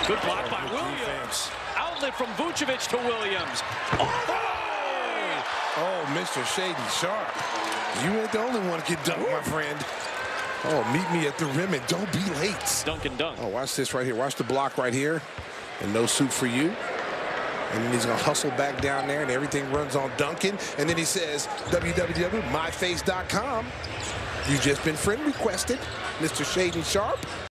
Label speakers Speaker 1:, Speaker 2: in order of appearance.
Speaker 1: Good block by Williams. Outlet from Vucevic to Williams.
Speaker 2: Oh, Mr. Shaedon Sharp. You ain't the only one to get dunked, my friend. Oh, meet me at the rim and don't be late.
Speaker 1: Dunk and dunk.
Speaker 2: Oh, watch this right here. Watch the block right here. And no suit for you. And then he's going to hustle back down there, and everything runs on Duncan. And then he says, www.myface.com. You've just been friend requested, Mr. Shaedon Sharp.